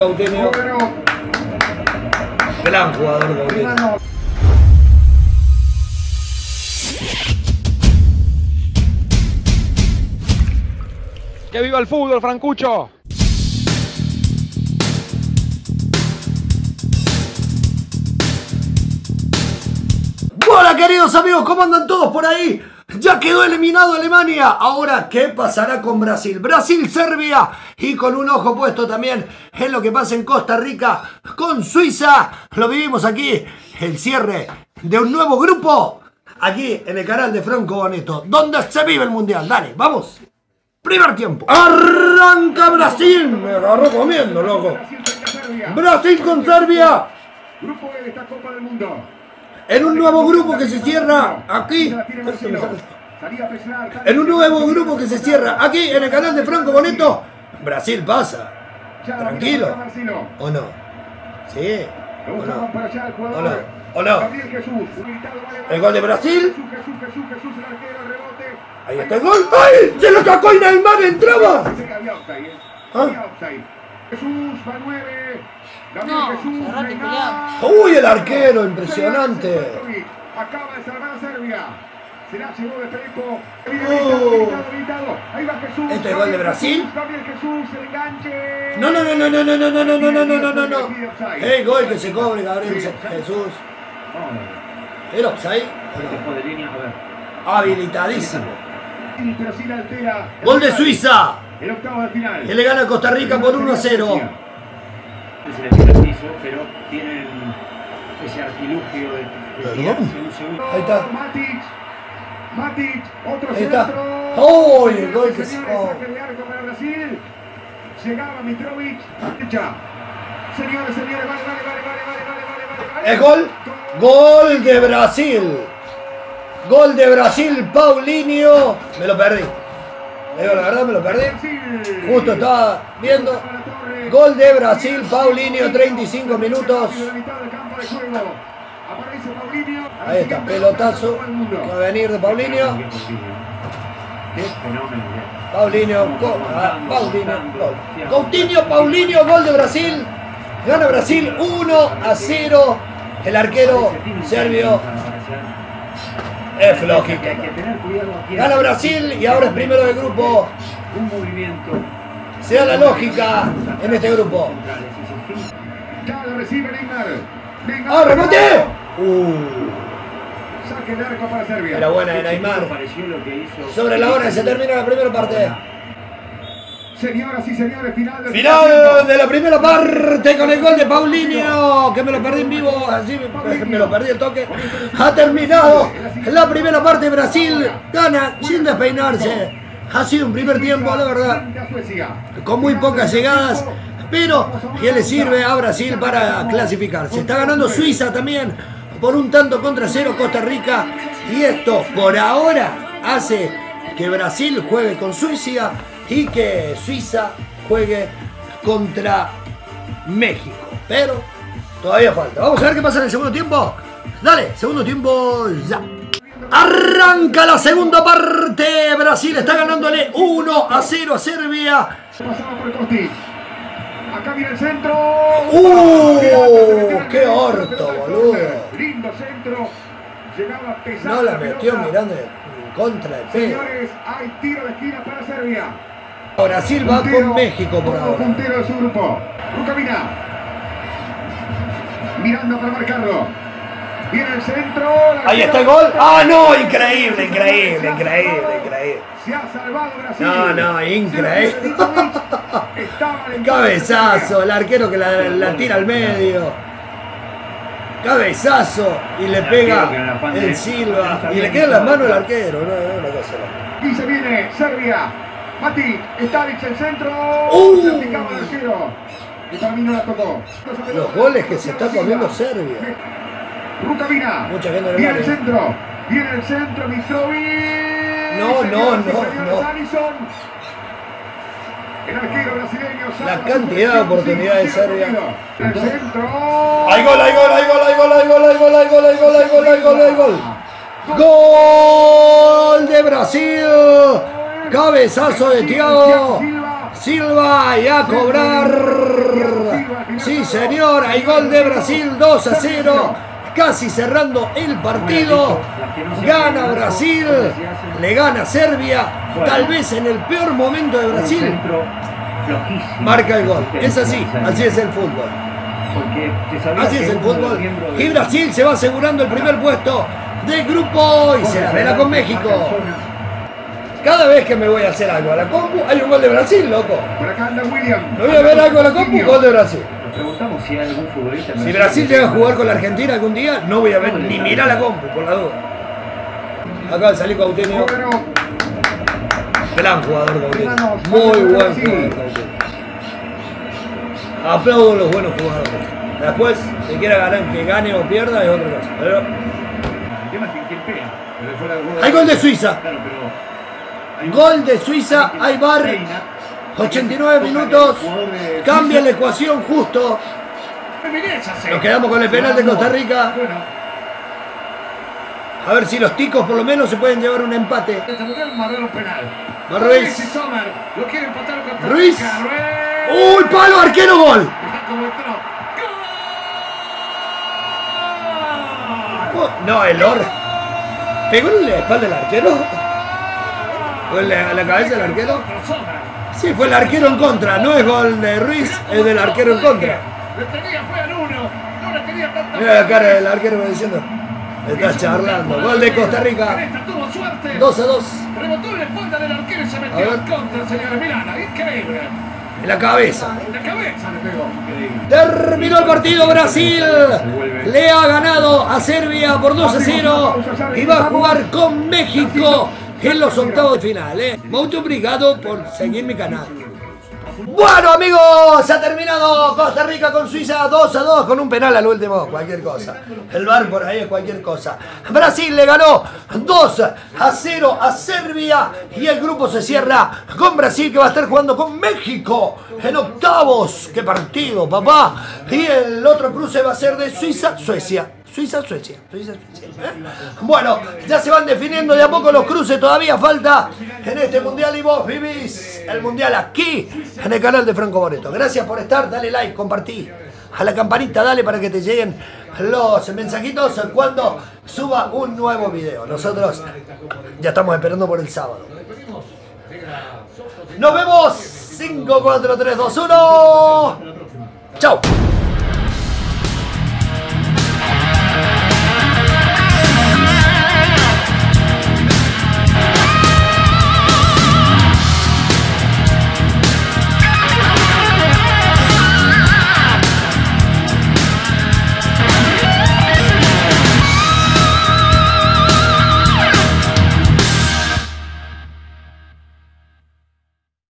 Coutinho. Gran jugador Coutinho. ¡Que viva el fútbol, Francucho! Hola queridos amigos, ¿cómo andan todos por ahí? Ya quedó eliminado Alemania. Ahora, ¿qué pasará con Brasil? Brasil-Serbia. Y con un ojo puesto también en lo que pasa en Costa Rica con Suiza. Lo vivimos aquí, el cierre de un nuevo grupo. Aquí en el canal de Franco Boneto, donde se vive el Mundial. Dale, vamos. Primer tiempo. Arranca Brasil. Me agarró comiendo, loco. Brasil con Serbia. Grupo B de esta Copa del Mundo. En un nuevo grupo que se cierra aquí. En un nuevo grupo que se cierra aquí en el canal de Franco Boneto. Brasil pasa. Tranquilo. ¿O no? Sí. ¿O no? ¿O no? ¿O no? El gol de Brasil. Ahí está el gol. ¡Ay! ¡Se lo sacó y Neymar entraba! ¿Ah? Jesús va 9. No, ¡Uy, el arquero! Impresionante. Acaba de salvar a Serbia. Será llegó de Pereco. Ahí va Jesús. ¿Este es el gol de Brasil? Gabriel Jesús, el enganche. No. El gol que se cobre Gabriel Jesús. ¿Era offside? Habilitadísimo. Pero sin altera. Gol de Suiza. El octavo de final. Que le gana a Costa Rica por 1-0. Se le tira al piso, pero tienen ese artilugio de tirarse un segundo. Ahí está. Matic, otro Ahí está. centro. ¡Oh! El gol que se saque de arco para Brasil. Llegaba Mitrovic. Señores, vale. El gol. Gol de Brasil. Gol de Brasil, Paulinho. Me lo perdí. Le digo la verdad, me lo perdí. Justo estaba viendo. Gol de Brasil, Paulinho, 35 minutos. Ahí está, pelotazo que va a venir de Paulinho. Paulinho, gol. Paulinho, gol de Brasil. Gana Brasil 1-0. El arquero serbio es flojito. Gana Brasil y ahora es primero del grupo. Un movimiento. Se da la lógica en este grupo. Ya lo recibe Neymar. ¡Ah, rebote! Saque de arco para Serbia. Era buena de Neymar. Sobre la hora se termina la primera parte. Señoras y señores, final de la primera parte con el gol de Paulinho, que me lo perdí en vivo, así me lo perdí el toque. Ha terminado la primera parte. Brasil gana sin despeinarse. Ha sido un primer tiempo, la verdad, con muy pocas llegadas, pero que le sirve a Brasil para clasificarse. Está ganando Suiza también por 1-0 Costa Rica, y esto por ahora hace que Brasil juegue con Suiza y que Suiza juegue contra México. Pero todavía falta. Vamos a ver qué pasa en el segundo tiempo. Dale, segundo tiempo ya. Arranca la segunda parte. Brasil está ganándole 1-0 a Serbia. Pasaba por Costi. Acá viene el centro. ¡Qué orto, boludo! Lindo centro. Llegaba pesado. No la metió mirando en contra de pedo. Señores, hay tiro de esquina para Serbia. Brasil va con México por ahora. Puntero de su grupo. Rucamina. Mirando para marcarlo. Viene el centro. Ahí está el gol. ¡Ah, no! Increíble. Se ha salvado Brasil. No, increíble. Cabezazo, el arquero que la tira al medio. Cabezazo y le pega el Silva. Y le queda en las manos el arquero. No, una cosa. Y se viene Serbia. Mati, Staric el centro. Se aplicaba el arquero. Y para mí no la tocó. Los goles que se está comiendo Serbia. Rucamina. Mucha gente no viene el centro. Viene el centro. Mitrovic. No. El arquero brasileño. La cantidad de oportunidades de Serbia. El centro. ¡Hay gol! ¡Gol de Brasil! Cabezazo de Thiago. Silva y a cobrar. Sí, señor, hay gol de Brasil, 2-0. Casi cerrando el partido. Gana Brasil, le gana Serbia. Tal vez en el peor momento de Brasil marca el gol. Es así, así es el fútbol. Así es el fútbol. Y Brasil se va asegurando el primer puesto del grupo y se la vela con México. Cada vez que me voy a hacer algo a la compu, hay un gol de Brasil, loco. Por acá anda William. Me voy a ver algo a la compu, gol de Brasil. Nos preguntamos si hay algún futbolista. Si Brasil llega a jugar con la Argentina algún día, no voy a ver ni mirar la compu, por la duda. Acaba de salir Coutinho. Gran jugador Coutinho. Muy buen jugador Coutinho. Aplaudo a los buenos jugadores. Después, si quiera ganar, que gane o pierda es otra cosa. Pero hay gol de Suiza. Gol de Suiza, hay VAR. 89 minutos. Cambia la ecuación justo. Nos quedamos con el penal de Costa Rica. A ver si los ticos por lo menos se pueden llevar un empate. Va Ruiz. Ruiz. ¡Uy, palo, arquero, gol! No, el Or. ¿Pegó en la espalda del arquero? ¿O en la cabeza del arquero? Sí, fue el arquero en contra. No es gol de Ruiz, es del arquero en contra. Mira la cara del arquero diciendo. Está charlando. Gol de Costa Rica. 2-2. Rebotó en la espalda del arquero y se metió en contra, señora Milana. Increíble. En la cabeza. En la cabeza le pegó. Terminó el partido. Brasil le ha ganado a Serbia por 2-0 y va a jugar con México en los octavos de final. Mucho obrigado por seguir mi canal. Bueno, amigos, ha terminado Costa Rica con Suiza 2-2 con un penal al último, cualquier cosa. El VAR por ahí es cualquier cosa. Brasil le ganó 2-0 a Serbia y el grupo se cierra con Brasil, que va a estar jugando con México en octavos. ¡Qué partido, papá! Y el otro cruce va a ser de Suiza-Suecia. Suiza-Suecia. Bueno, ya se van definiendo de a poco los cruces. Todavía falta en este mundial y vos vivís el mundial aquí en el canal de Franco Moreto. Gracias por estar. Dale like, compartí. A la campanita dale para que te lleguen los mensajitos cuando suba un nuevo video. Nosotros ya estamos esperando por el sábado. Nos vemos. 5, 4, 3, 2, 1. Chau.